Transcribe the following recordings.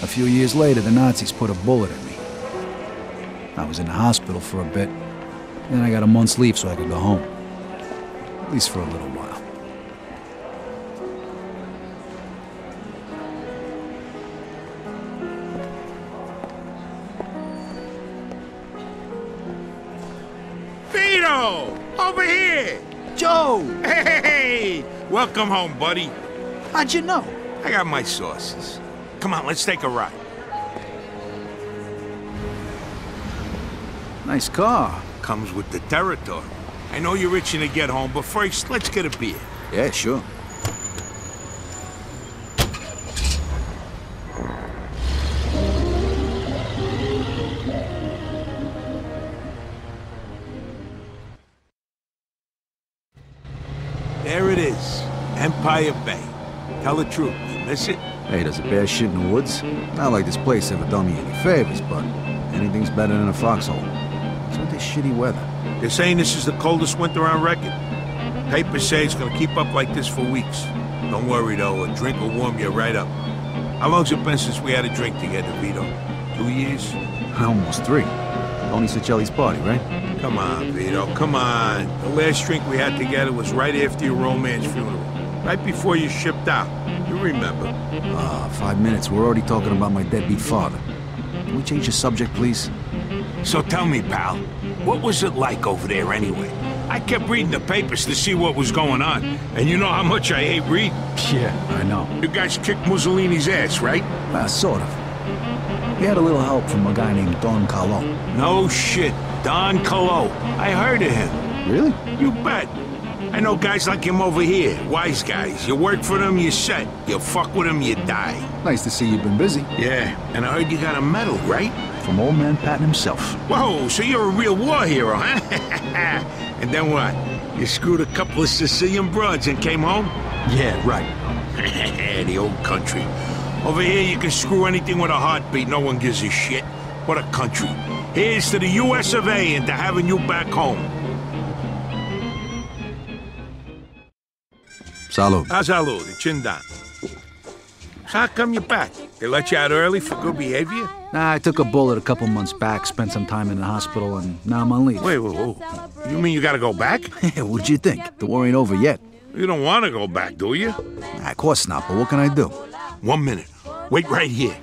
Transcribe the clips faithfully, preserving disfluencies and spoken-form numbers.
A few years later, the Nazis put a bullet in me. I was in the hospital for a bit. Then I got a month's leave so I could go home. At least for a little while. Vito! Over here! Joe! Hey! Welcome home, buddy. How'd you know? I got my sources. Come on, let's take a ride. Nice car. Comes with the territory. I know you're itching to get home, but first, let's get a beer. Yeah, sure. There it is. Empire Bay. Tell the truth. You miss it? Hey, does a bear shit in the woods? Not like this place ever done me any favors, but anything's better than a foxhole. What's with this shitty weather? They're saying this is the coldest winter on record. Papers say it's gonna keep up like this for weeks. Don't worry, though. A drink will warm you right up. How long's it been since we had a drink together, Vito? Two years? Almost three. Tony Sicili's party, right? Come on, Vito, come on. The last drink we had together was right after your romance funeral. Right before you shipped out. You remember. Ah, uh, five minutes. We're already talking about my deadbeat father. Can we change the subject, please? So tell me, pal, what was it like over there anyway? I kept reading the papers to see what was going on. And you know how much I hate reading. Yeah, I know. You guys kicked Mussolini's ass, right? Uh, sort of. We had a little help from a guy named Don Calò. No shit. Don Calò. I heard of him. Really? You bet. I know guys like him over here. Wise guys. You work for them, you're set. You fuck with them, you die. Nice to see you've been busy. Yeah, and I heard you got a medal, right? From old man Patton himself. Whoa, so you're a real war hero, huh? And then what? You screwed a couple of Sicilian broads and came home? Yeah, right. The old country. Over here, you can screw anything with a heartbeat. No one gives a shit. What a country. Here's to the U S of A and to having you back home. Salud. Ah, salud. Chin down. So how come you're back? They let you out early for good behavior? Nah, I took a bullet a couple months back, spent some time in the hospital, and now I'm on leave. Wait, wait, wait. You mean you gotta go back? What'd you think? The war ain't over yet. You don't want to go back, do you? Nah, of course not, but what can I do? One minute. Wait right here.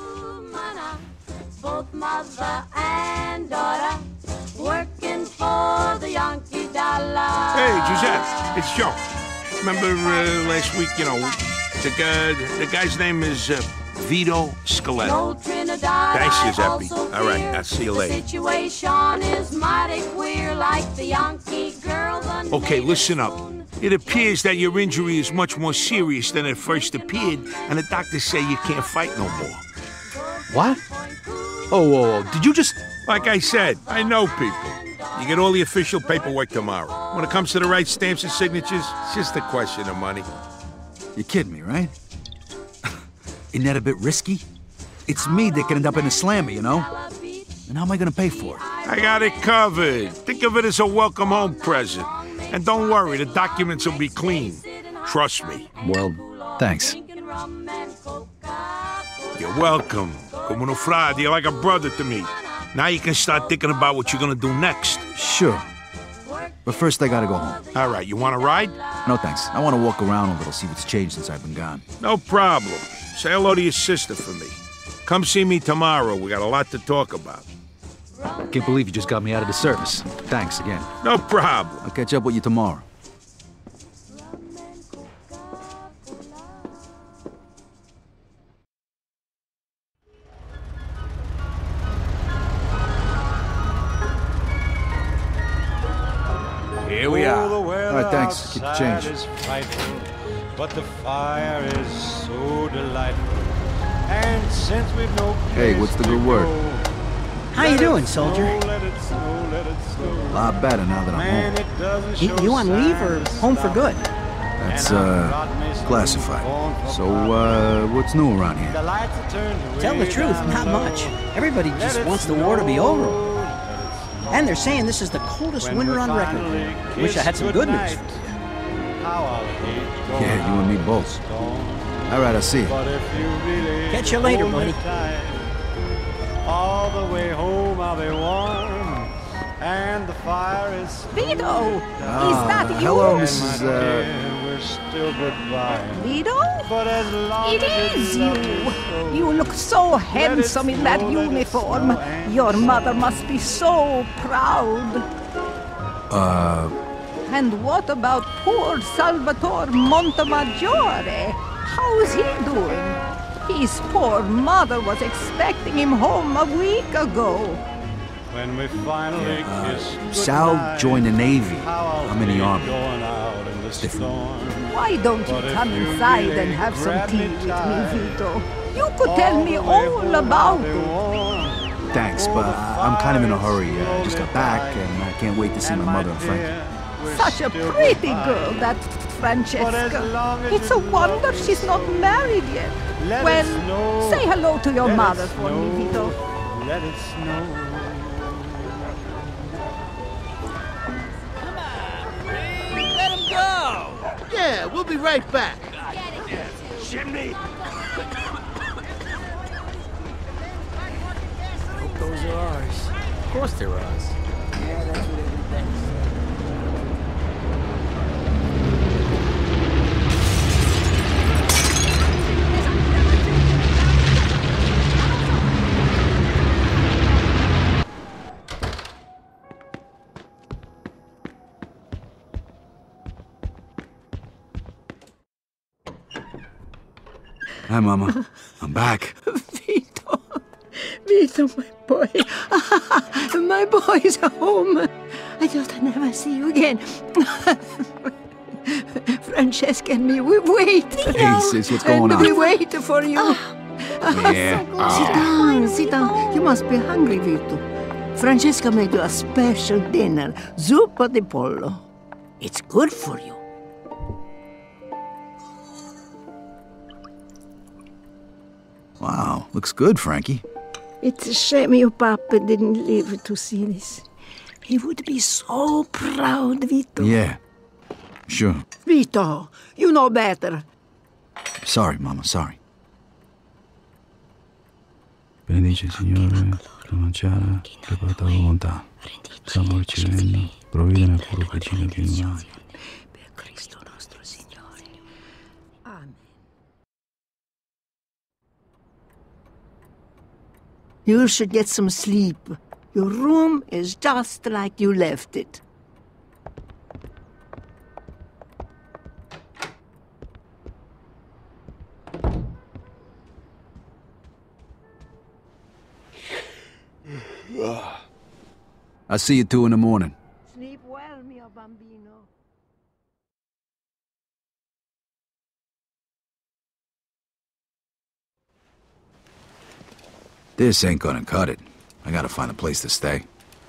Both mother and daughter working for the Yankee dollar. Hey, Giuseppe, it's Joe. Remember uh, last week, you know, the guy, the guy's name is uh, Vito Scaletta. Thanks, Giuseppe. All right, I'll see you later. The situation is mighty queer, like the Yankee girl. Okay, listen up. It appears that your injury is much more serious than it first appeared, and the doctors say you can't fight no more. What? Oh, whoa, whoa, did you just... Like I said, I know people. You get all the official paperwork tomorrow. When it comes to the right stamps and signatures, it's just a question of money. You're kidding me, right? Isn't that a bit risky? It's me that could end up in a slammer, you know? And how am I gonna pay for it? I got it covered. Think of it as a welcome home present. And don't worry, the documents will be clean. Trust me. Well, thanks. You're welcome. Como no frade, you're like a brother to me. Now you can start thinking about what you're gonna do next. Sure. But first I gotta go home. All right, you wanna ride? No thanks. I wanna walk around a little, see what's changed since I've been gone. No problem. Say hello to your sister for me. Come see me tomorrow. We got a lot to talk about. I can't believe you just got me out of the service. Thanks again. No problem. I'll catch up with you tomorrow. Here we are. All right, thanks. Keep the change. Is frightful, but the fire is so delightful. And since we've no Hey, what's the good word? How you doing, soldier? A lot better now that I'm home. You, you on leave or home for good? That's, uh, classified. So, uh, what's new around here? Tell the truth, not much. Everybody just wants the war to be over. And they're saying this is the coldest winter on record. Wish I had some good news for you. Yeah, you and me both. All right, I'll see you. But if you really Catch you later, hold me buddy. tight, all the way home I'll be warm, and the fire is Vito, is Ah, that you? hello, and Missus my Uh, dear, we're still goodbye. Vito? But as long It as is love you. so, You look so handsome in that snow, let it uniform. snow, and Your so mother must be so proud. uh, And what about poor Salvatore Montemaggiore? How is he doing? His poor mother was expecting him home a week ago. when we finally uh, kiss Sal goodnight, joined the Navy. how I'll I'm in the hate Army. going out in the storm. Why don't you But if come you inside really and have some grab tea me with me, tight, Vito? You could tell me the way all home about I'll be it. warm. Thanks, but I'm kind of in a hurry. Uh, I just got back, and I can't wait to see my mother and Frankie. Such a pretty girl, that Francesca. It's a wonder she's not married yet. Well, say hello to your mother for me, Vito. Let it snow. Let him go! Yeah, we'll be right back. Chimney! Hope those are ours. Of course they're ours. Yeah, that's what everybody says. Hi, Mama. I'm back. Vito. Vito, my boy. My boy's home. I thought I'd never see you again. Francesca and me, we wait. Hey, sis, what's going and we on? wait for you. Yeah. Sit down, sit down. You must be hungry, Vito. Francesca made you a special dinner, zuppa di pollo. It's good for you. Wow, looks good, Frankie. It's a shame your papa didn't live to see this. He would be so proud, Vito. Yeah, sure. Vito, you know better. Sorry, Mama, sorry. Benedice, Signore, la mangiare, preparata la volontà. Stiamo ricevendo, provvide nel puro cucina che non hai. Per Cristo nostro Signore. Amen. You should get some sleep. Your room is just like you left it. I'll see you two in the morning. Sleep well, mio bambino. This ain't gonna cut it. I gotta find a place to stay.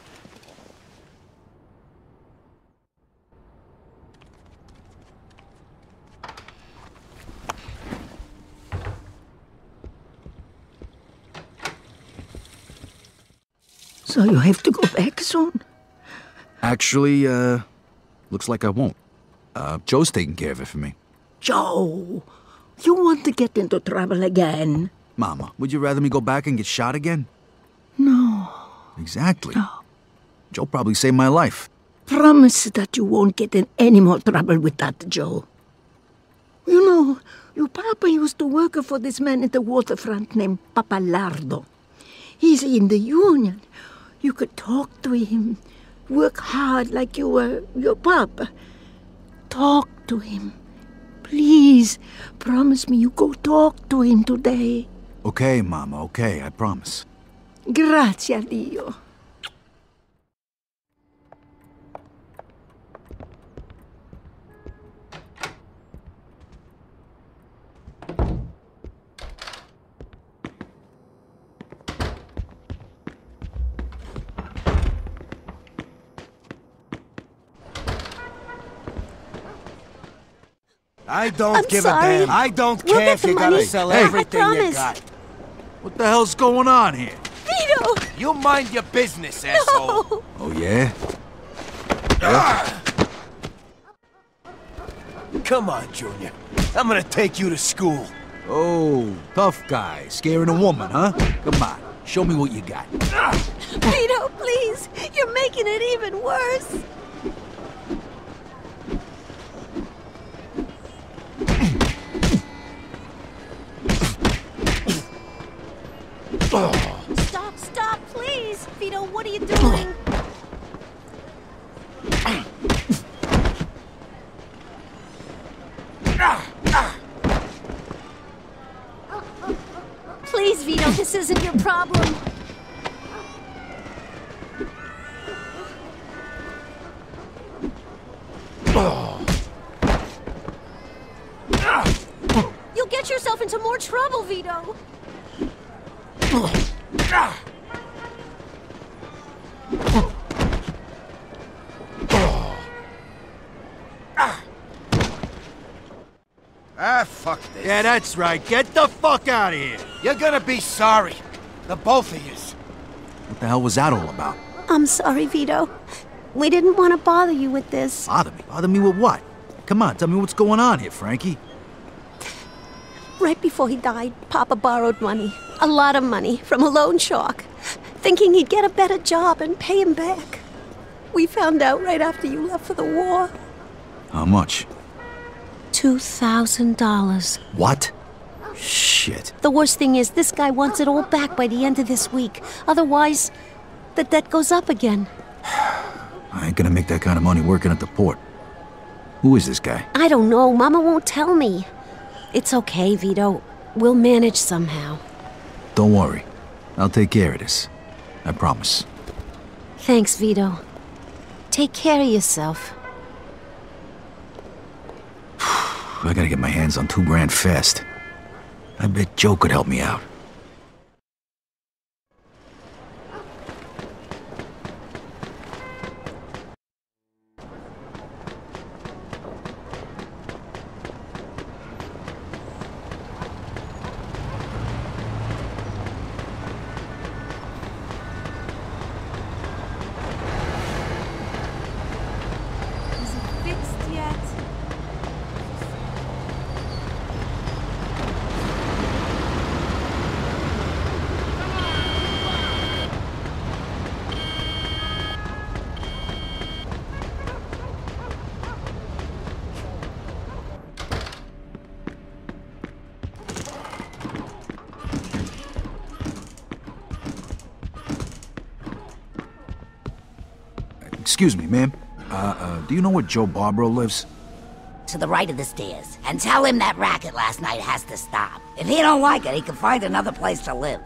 So you have to go back soon? Actually, uh, looks like I won't. Uh, Joe's taking care of it for me. Joe, you want to get into trouble again? Mama, would you rather me go back and get shot again? No. Exactly. No. Joe probably saved my life. Promise that you won't get in any more trouble with that, Joe. You know, your papa used to work for this man at the waterfront named Pappalardo. He's in the union. You could talk to him, work hard like you were your papa. Talk to him. Please, promise me you go talk to him today. Okay, Mama, okay, I promise. Grazie a Dio. I don't I'm give sorry. a damn. I don't We'll care get if the you money. gotta sell Hey. everything I you promise. got. What the hell's going on here? Vito! You mind your business, asshole. No! Oh, yeah? Come on, Junior. I'm gonna take you to school. Oh, tough guy. Scaring a woman, huh? Come on, show me what you got. Vito, please! You're making it even worse! Stop, stop, please! Vito, what are you doing? Please, Vito, this isn't your problem. You'll get yourself into more trouble, Vito. Ah, fuck this. Yeah, that's right. Get the fuck out of here. You're gonna be sorry. The both of yous. What the hell was that all about? I'm sorry, Vito. We didn't want to bother you with this. Bother me? Bother me with what? Come on, tell me what's going on here, Frankie. Right before he died, Papa borrowed money. A lot of money from a loan shark, thinking he'd get a better job and pay him back. We found out right after you left for the war. How much? Two thousand dollars. What? Shit. The worst thing is, this guy wants it all back by the end of this week. Otherwise, the debt goes up again. I ain't gonna make that kind of money working at the port. Who is this guy? I don't know. Mama won't tell me. It's okay, Vito. We'll manage somehow. Don't worry. I'll take care of this. I promise. Thanks, Vito. Take care of yourself. I gotta get my hands on two grand fast. I bet Joe could help me out. Excuse me, ma'am. Uh, uh, do you know where Joe Barbaro lives? To the right of the stairs. And tell him that racket last night has to stop. If he don't like it, he can find another place to live.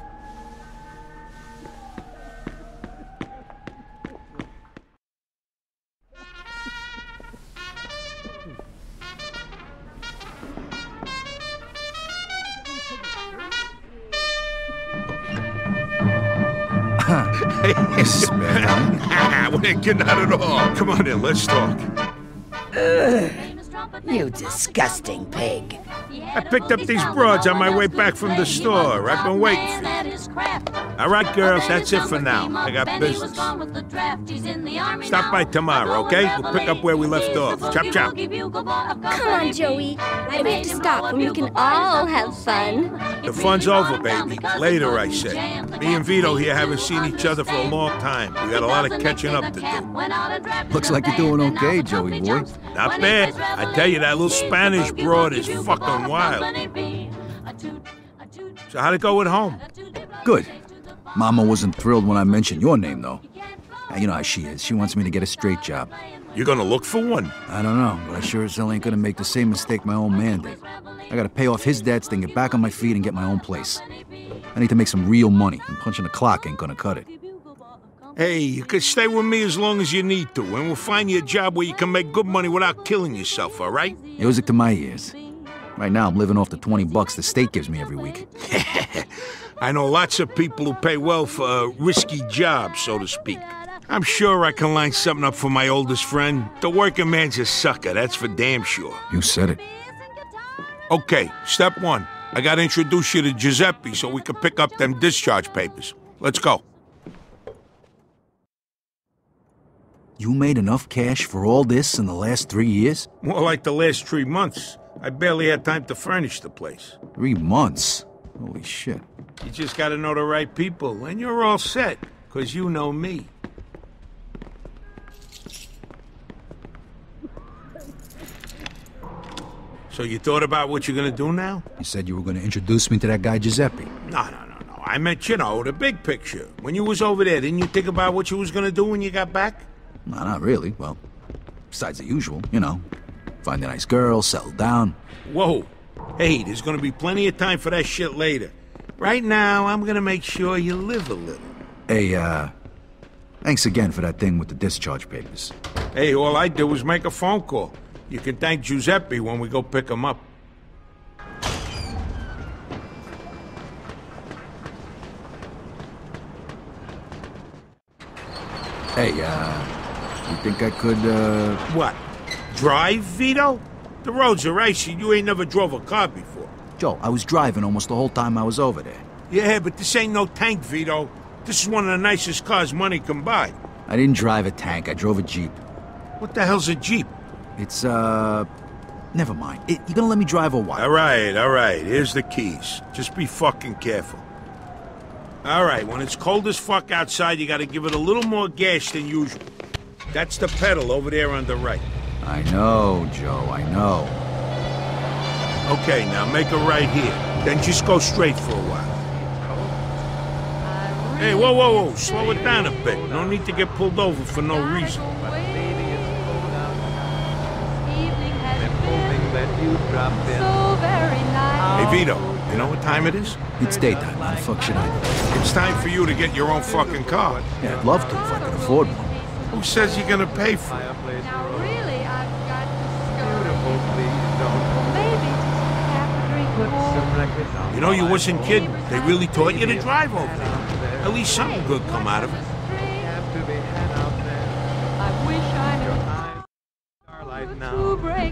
This is bad, huh? We ain't getting out at all. Come on in, let's talk. Ugh. You disgusting pig. I picked up these broads on my way back from the store. I've been waiting for you. All right, girls, that's it for now. I got business. Stop by tomorrow, okay? We'll pick up where we left off. Chop, chop. Come on, Joey. Why do we have to stop when we can all have fun? The fun's over, baby. Later, I say. Me and Vito here haven't seen each other for a long time. We got a lot of catching up to do. Looks like you're doing okay, Joey boy. Not bad. I tell you, that little Spanish broad is fucking wild. So how'd it go at home? Good. Mama wasn't thrilled when I mentioned your name, though. Now, you know how she is. She wants me to get a straight job. You're gonna look for one? I don't know, but I sure as hell ain't gonna make the same mistake my old man did. I gotta pay off his debts, then get back on my feet and get my own place. I need to make some real money, and punching the clock ain't gonna cut it. Hey, you can stay with me as long as you need to, and we'll find you a job where you can make good money without killing yourself, all right? Music to my ears. Right now, I'm living off the twenty bucks the state gives me every week. I know lots of people who pay well for a risky job, so to speak. I'm sure I can line something up for my oldest friend. The working man's a sucker, that's for damn sure. You said it. Okay, step one. I gotta introduce you to Giuseppe so we can pick up them discharge papers. Let's go. You made enough cash for all this in the last three years? More like the last three months. I barely had time to furnish the place. Three months? Holy shit. You just gotta know the right people, and you're all set, because you know me. So you thought about what you're gonna do now? You said you were gonna introduce me to that guy Giuseppe. No, no, no, no. I meant, you know, the big picture. When you was over there, didn't you think about what you was gonna do when you got back? No, not really. Well, besides the usual, you know. Find a nice girl, settle down. Whoa. Hey, there's gonna be plenty of time for that shit later. Right now, I'm gonna make sure you live a little. Hey, uh... thanks again for that thing with the discharge papers. Hey, all I did was make a phone call. You can thank Giuseppe when we go pick him up. Hey, uh... you think I could, uh... What? Drive, Vito? The roads are icy. You ain't never drove a car before. Joe, I was driving almost the whole time I was over there. Yeah, but this ain't no tank, Vito. This is one of the nicest cars money can buy. I didn't drive a tank. I drove a Jeep. What the hell's a Jeep? It's, uh... never mind. It, you gonna let me drive a while? All right, all right. Here's the keys. Just be fucking careful. All right, when it's cold as fuck outside, you gotta give it a little more gas than usual. That's the pedal over there on the right. I know, Joe, I know. Okay, now make a right here. Then just go straight for a while. Hey, whoa, whoa, whoa. Slow it down a bit. No need to get pulled over for no reason. Hey, Vito, you know what time it is? It's daytime. How the fuck should I know? It's time for you to get your own fucking car. Yeah, I'd love to if I could afford one. Who says you're gonna pay for it? Now really, I've got to scurry. Maybe just have to drink more. You know, you wasn't kidding. They really taught you to drive over there. At least something good come out of it. I wish I knew to break.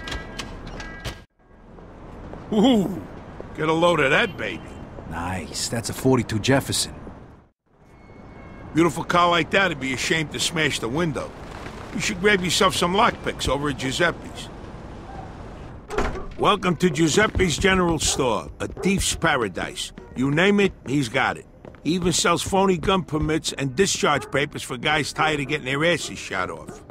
Ooh, get a load of that baby. Nice. That's a forty-two Jefferson. Beautiful car like that would be ashamed to smash the window. You should grab yourself some lockpicks over at Giuseppe's. Welcome to Giuseppe's General Store, a thief's paradise. You name it, he's got it. He even sells phony gun permits and discharge papers for guys tired of getting their asses shot off.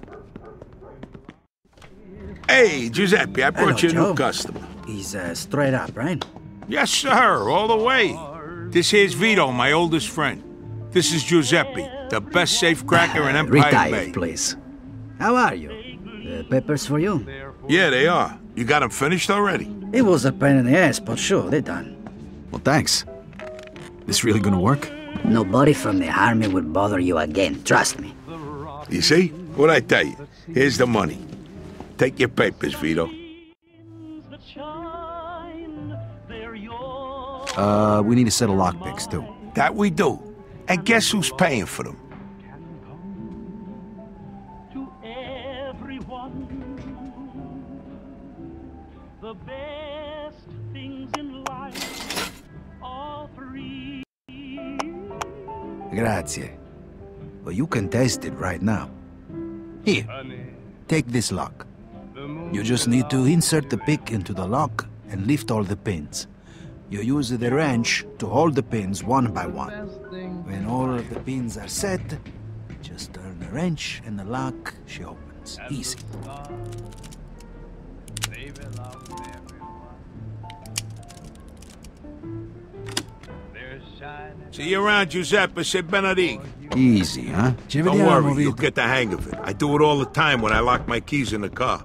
Hey, Giuseppe, I brought Hello, you a new Joe. customer. He's uh, straight up, right? Yes, sir, all the way. This here's Vito, my oldest friend. This is Giuseppe, the best safecracker in Empire Retired, Bay. please. How are you? The papers for you? Yeah, they are. You got them finished already? It was a pain in the ass, but sure, they're done. Well, thanks. This really gonna work? Nobody from the army would bother you again, trust me. You see? What'd I tell you? Here's the money. Take your papers, Vito. Uh, we need a set of lockpicks, too. That we do. And guess who's paying for them? The best things in life are free. Grazie. Well, you can test it right now. Here, take this lock. You just need to insert the pick into the lock and lift all the pins. You use the wrench to hold the pins one by one. When all of the pins are set, just turn the wrench and the lock, she opens. Easy. See you around, Giuseppe. Say Benedict. Easy, huh? Ci Don't vediamo, worry, Vito. you'll get the hang of it. I do it all the time when I lock my keys in the car.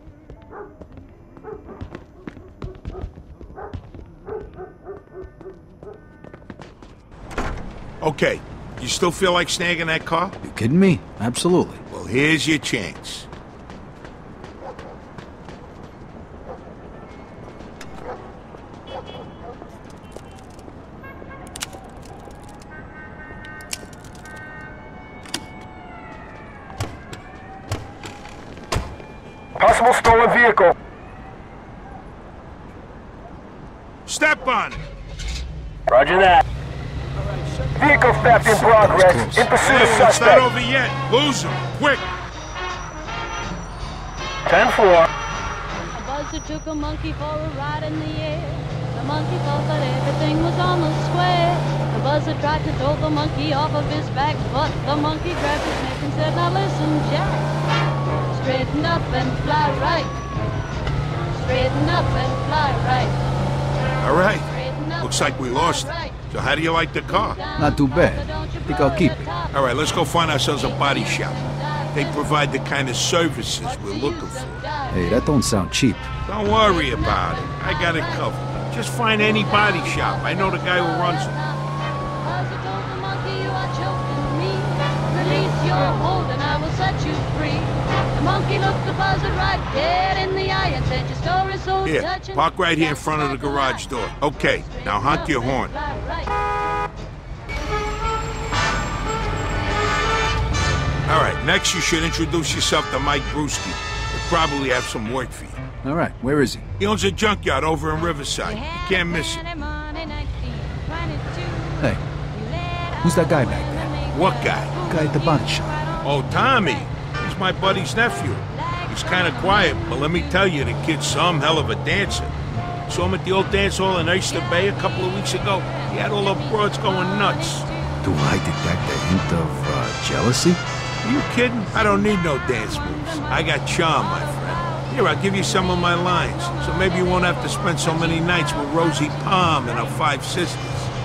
Okay, you still feel like snagging that car? You kidding me? Absolutely. Well, here's your chance. Possible stolen vehicle. Step on it. Roger that. Vehicle theft in progress. In pursuit of Hey, it's not suspect. over yet. Lose him, quick. ten four. buster took a monkey for a ride in the air. The monkey thought that everything was on the square. The buzzer tried to throw the monkey off of his back, but the monkey grabbed his neck and said, now listen, Jack. Straighten up and fly right. Straighten up and fly right. All right. Looks like we lost it. So how do you like the car? Not too bad. I think I'll keep it. All right, let's go find ourselves a body shop. They provide the kind of services we're looking for. Hey, that don't sound cheap. Don't worry about it. I got it covered. Just find any body shop. I know the guy who runs it. Buzzer told the monkey, you are choking me. Release your hold and I will set you free. The monkey looked the buzzer right dead in the eye and said, your story's so Here, touching. park right here in front of the garage door. Okay, now honk your horn. All right, next you should introduce yourself to Mike Brewski. He'll probably have some work for you. All right, where is he? He owns a junkyard over in Riverside. You can't miss it. Hey, who's that guy back there? What guy? The guy at the body shop. Oh, Tommy. He's my buddy's nephew. He's kind of quiet, but let me tell you, the kid's some hell of a dancer. Saw him at the old dance hall in Oyster Bay a couple of weeks ago. He had all the broads going nuts. Do I detect a hint of uh, jealousy? Are you kidding? I don't need no dance moves. I got charm, my friend. Here, I'll give you some of my lines, so maybe you won't have to spend so many nights with Rosie Palm and her five sisters.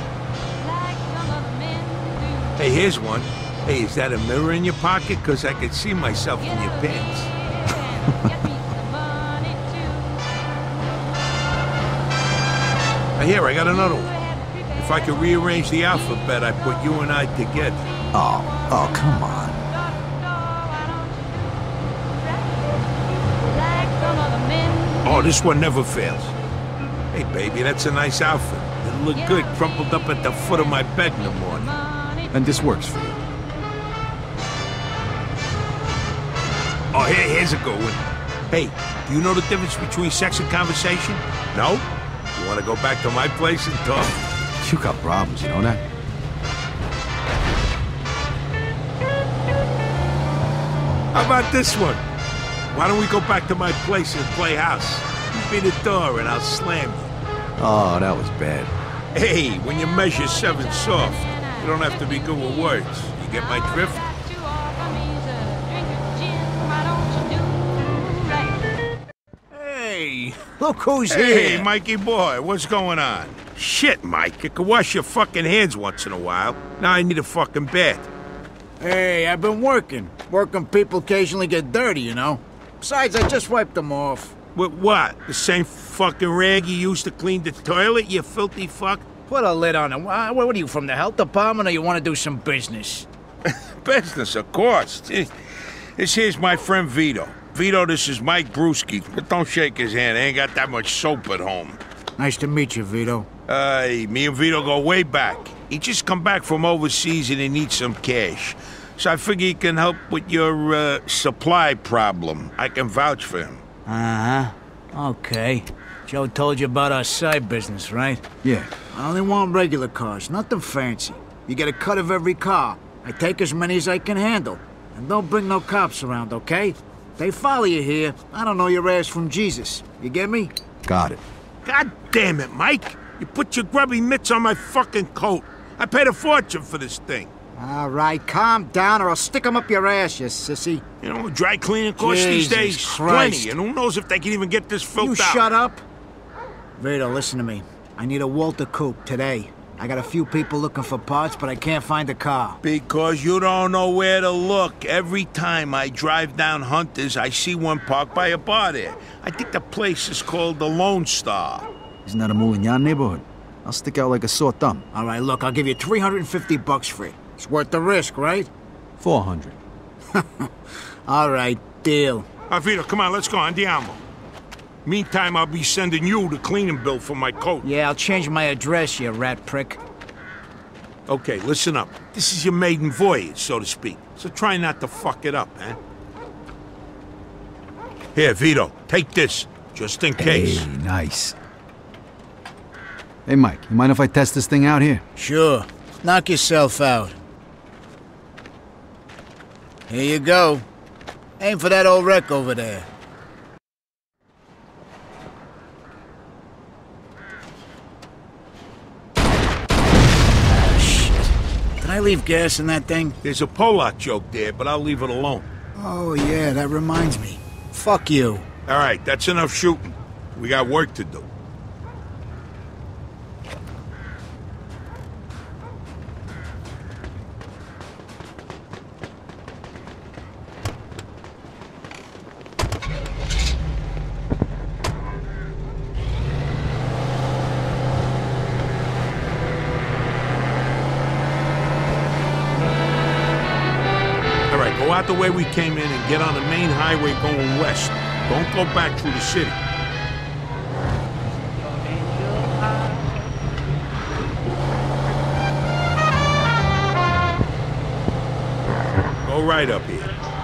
Hey, here's one. Hey, is that a mirror in your pocket? Because I can see myself in your pants. Here, I got another one. If I could rearrange the alphabet, I'd put you and I together. Oh, oh, come on. Oh, this one never fails. Hey, baby, that's a nice outfit. It'll look good crumpled up at the foot of my bed in the morning. And this works for you. Oh, here, here's a good one. Hey, do you know the difference between sex and conversation? No? You want to go back to my place and talk? You got problems, you know that? How about this one? Why don't we go back to my place and play house? You be the door and I'll slam you. Oh, that was bad. Hey, when you measure seven soft, you don't have to be good with words. You get my drift? Hey, look who's hey, here. Hey, Mikey boy, what's going on? Shit, Mike, you can wash your fucking hands once in a while. Now I need a fucking bath. Hey, I've been working. Working people occasionally get dirty, you know? Besides, I just wiped them off. With what? The same fucking rag you used to clean the toilet, you filthy fuck? Put a lid on it. What are you, from the health department, or you want to do some business? Business, of course. This here's my friend Vito. Vito, this is Mike Brewski. But don't shake his hand. I ain't got that much soap at home. Nice to meet you, Vito. Uh, me and Vito go way back. He just come back from overseas and he needs some cash. So I figure he can help with your uh, supply problem. I can vouch for him. Uh-huh. Okay. Joe told you about our side business, right? Yeah. I only want regular cars, nothing fancy. You get a cut of every car. I take as many as I can handle. And don't bring no cops around, okay? They follow you here. I don't know your ass from Jesus. You get me? Got it. God damn it, Mike. You put your grubby mitts on my fucking coat. I paid a fortune for this thing. All right, calm down or I'll stick 'em up your ass, you sissy. You know, dry cleaning costs these days Christ. plenty, and who knows if they can even get this filth you out. You shut up. Vito, listen to me. I need a Walter coupe today. I got a few people looking for parts, but I can't find a car. Because you don't know where to look. Every time I drive down Hunter's, I see one parked by a bar there. I think the place is called the Lone Star. Isn't that a Moulignan neighborhood? I'll stick out like a sore thumb. All right, look, I'll give you three hundred fifty bucks for it. It's worth the risk, right? four hundred. All right, deal. Vito, come on, let's go, andiamo. Meantime, I'll be sending you the cleaning bill for my coat. Yeah, I'll change my address, you rat prick. Okay, listen up. This is your maiden voyage, so to speak. So try not to fuck it up, eh? Here, Vito, take this, just in case. Hey, nice. Hey, Mike, you mind if I test this thing out here? Sure. Knock yourself out. Here you go. Aim for that old wreck over there. Can I leave gas in that thing? There's a Polak joke there, but I'll leave it alone. Oh, yeah, that reminds me. Fuck you. All right, that's enough shooting. We got work to do. Go out the way we came in and get on the main highway going west. Don't go back through the city. Go right up here.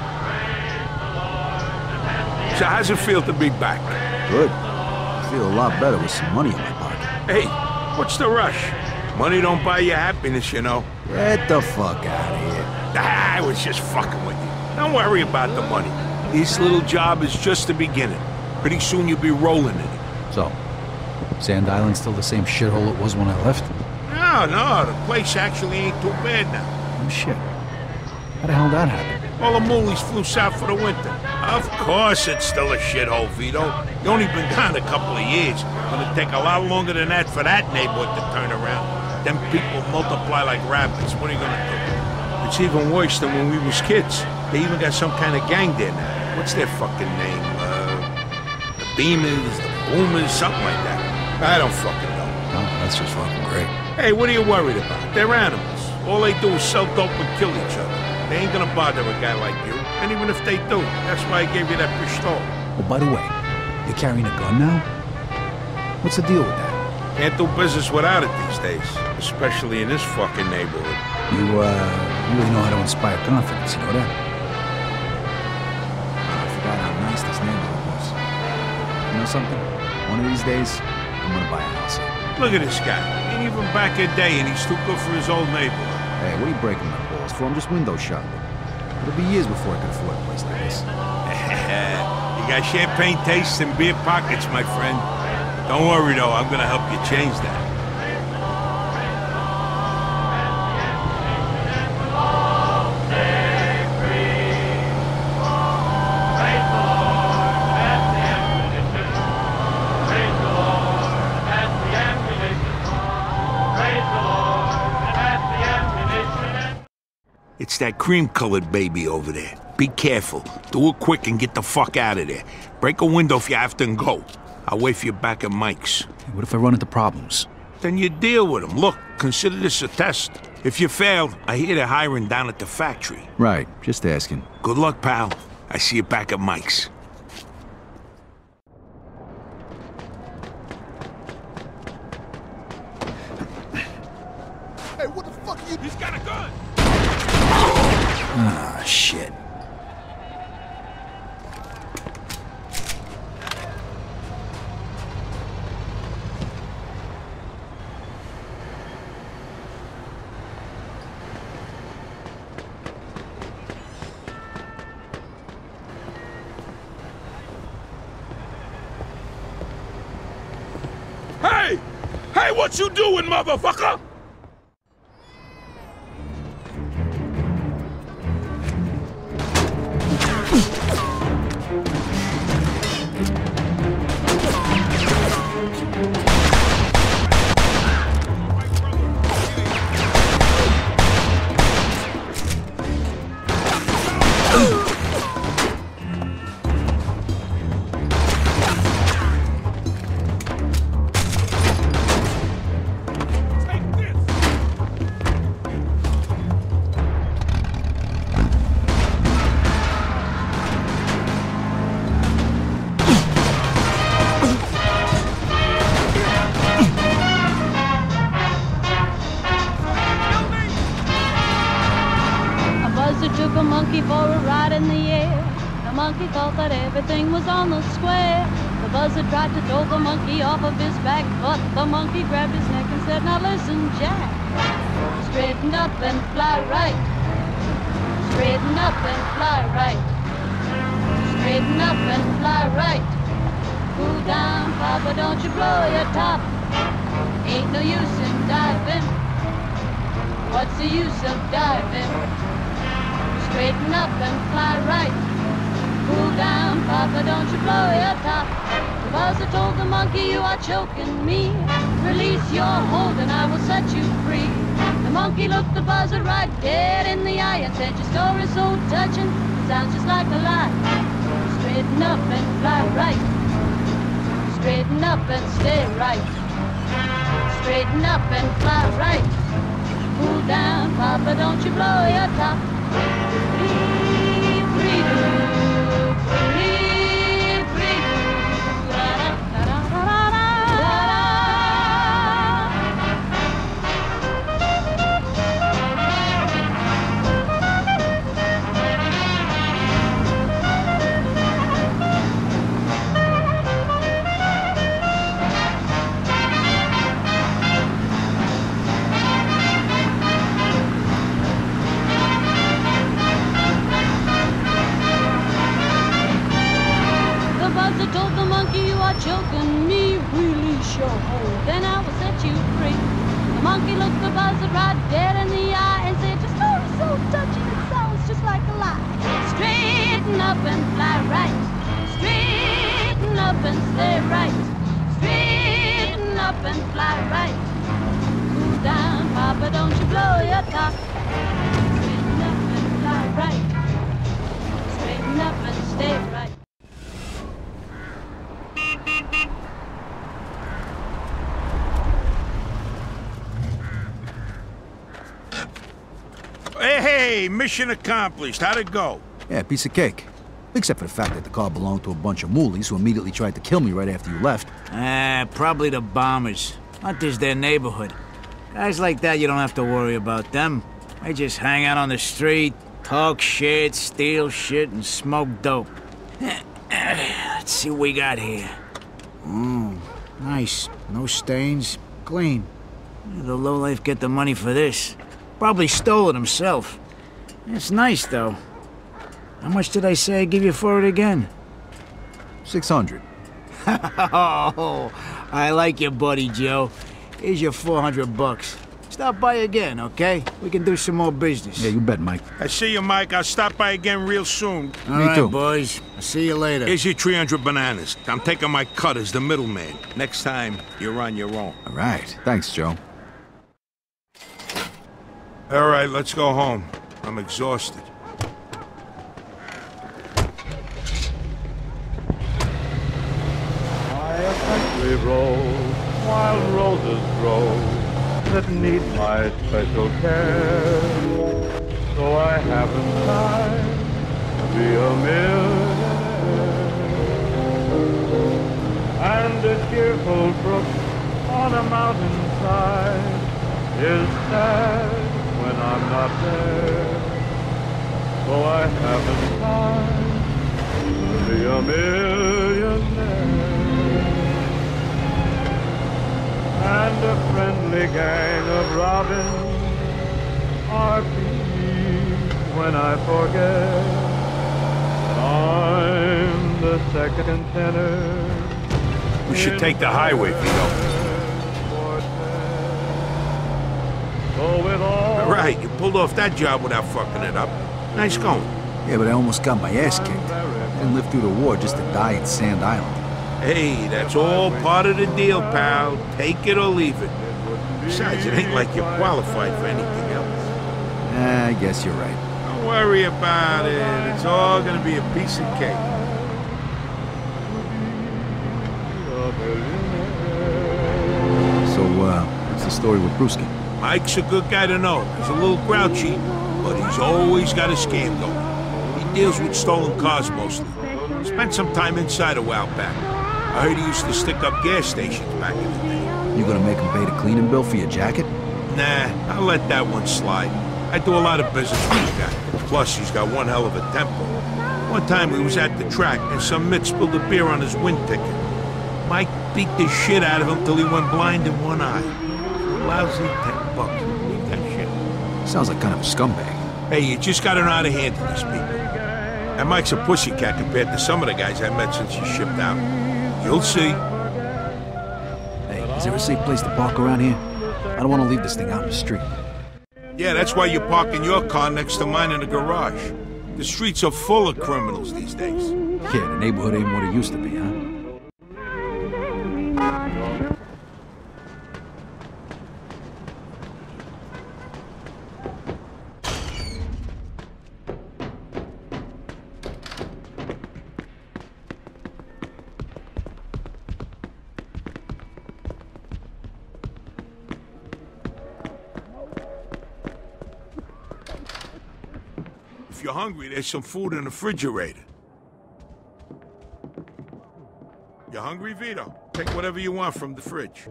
So how's it feel to be back? Good. I feel a lot better with some money in my pocket. Hey, what's the rush? Money don't buy you happiness, you know. Get the fuck out of here. I was just fucking with you. Don't worry about the money. This little job is just the beginning. Pretty soon you'll be rolling in it. So, Sand Island's still the same shithole it was when I left? No, no, the place actually ain't too bad now. Oh shit. How the hell did that happen? All the moolies flew south for the winter. Of course it's still a shithole, Vito. You only been gone a couple of years. Gonna take a lot longer than that for that neighborhood to turn around. Them people multiply like rabbits. What are you gonna do? It's even worse than when we was kids. They even got some kind of gang there now. What's their fucking name? Uh, the Beamers, the Boomers, something like that. I don't fucking know. No, that's just fucking great. Hey, what are you worried about? They're animals. All they do is sell dope and kill each other. They ain't gonna bother a guy like you. And even if they do, that's why I gave you that pistol. Oh, by the way, you're carrying a gun now? What's the deal with that? Can't do business without it these days. Especially in this fucking neighborhood. You, uh, really know how to inspire confidence, you know that? I forgot how nice this neighborhood was. You know something? One of these days, I'm gonna buy a house here. Look at this guy. Ain't even back a day and he's too good for his old neighborhood. Hey, what are you breaking my balls for? I'm just window shopping. It'll be years before I can afford a place like this. You got champagne tastes and beer pockets, my friend. Don't worry, though. I'm gonna help you change that. It's that cream-colored baby over there. Be careful. Do it quick and get the fuck out of there. Break a window if you have to and go. I'll wait for you back at Mike's. Hey, what if I run into problems? Then you deal with them. Look, consider this a test. If you fail, I hear they're hiring down at the factory. Right, just asking. Good luck, pal. I see you back at Mike's. Hey, what the fuck are you? He's got a gun! Ah, shit. Hey! Hey, what you doing, motherfucker? Took a monkey for a ride in the air. The monkey thought that everything was on the square. The buzzard tried to throw the monkey off of his back, but the monkey grabbed his neck and said, "Now listen, Jack. Straighten up and fly right. Straighten up and fly right. Straighten up and fly right. Cool down, Papa, don't you blow your top. Ain't no use in diving. What's the use of diving? Straighten up and fly right. Cool down, Papa, don't you blow your top. The buzzer told the monkey, you are choking me. Release your hold and I will set you free. The monkey looked the buzzer right dead in the eye and said, your story's so touching, it sounds just like a lie. Straighten up and fly right. Straighten up and stay right. Straighten up and fly right. Cool down, Papa, don't you blow your top. Free, free, free, free, I told the monkey, you are choking me. Release your hold, then I will set you free. The monkey looked the buzzard right dead in the eye and said, your story's so touching, it sounds just like a lie. Straighten up and fly right. Straighten up and stay right. Straighten up and fly right. Cool down, Papa, don't you blow your top. Straighten up and fly right. Straighten up and stay right. Hey, hey, mission accomplished. How'd it go? Yeah, piece of cake. Except for the fact that the car belonged to a bunch of moolies who immediately tried to kill me right after you left. Ah, probably the bombers. Not this their neighborhood. Guys like that, you don't have to worry about them. They just hang out on the street, talk shit, steal shit, and smoke dope. Let's see what we got here. Oh, nice. No stains. Clean. Where the lowlife get the money for this? Probably stole it himself. It's nice, though. How much did I say I'd give you for it again? Six hundred. Oh, I like you, buddy Joe. Here's your four hundred bucks. Stop by again, okay? We can do some more business. Yeah, you bet, Mike. I see you, Mike. I'll stop by again real soon. All Me right, too. boys. I'll see you later. Here's your three hundred bananas. I'm taking my cut as the middleman. Next time, you're on your own. All right. Thanks, Joe. All right, let's go home. I'm exhausted. By a country road, wild roses grow that need my special care. So I haven't time to be a millionaire. And a cheerful brook on a mountainside is sad when I'm not there. So I haven't time to be a millionaire. And a friendly gang of robins are pleased when I forget that I'm the second tenor. We should take the highway, Vito. All right, you pulled off that job without fucking it up. Nice going. Yeah, but I almost got my ass kicked. I didn't live through the war just to die at Sand Island. Hey, that's all part of the deal, pal. Take it or leave it. Besides, it ain't like you're qualified for anything else. Eh, I guess you're right. Don't worry about it. It's all gonna be a piece of cake. So, uh, what's the story with Brewski? Mike's a good guy to know. He's a little grouchy, but he's always got a scam going. He deals with stolen cars mostly. Spent some time inside a while back. I heard he used to stick up gas stations back in the day. You gonna make him pay the cleaning bill for your jacket? Nah, I'll let that one slide. I do a lot of business with the guy. Plus, he's got one hell of a temper. One time we was at the track and some mitt spilled a beer on his wind ticket. Mike beat the shit out of him till he went blind in one eye. A lousy ten bucks. Leave that shit. Sounds like kind of a scumbag. Hey, you just gotta know how to handle these people. And Mike's a pussycat compared to some of the guys I met since he shipped out. You'll see. Hey, is there a safe place to park around here? I don't want to leave this thing out in the street. Yeah, that's why you're parking your car next to mine in the garage. The streets are full of criminals these days. Yeah, the neighborhood ain't what it used to be, huh? If you're hungry, there's some food in the refrigerator. You hungry, Vito? Take whatever you want from the fridge.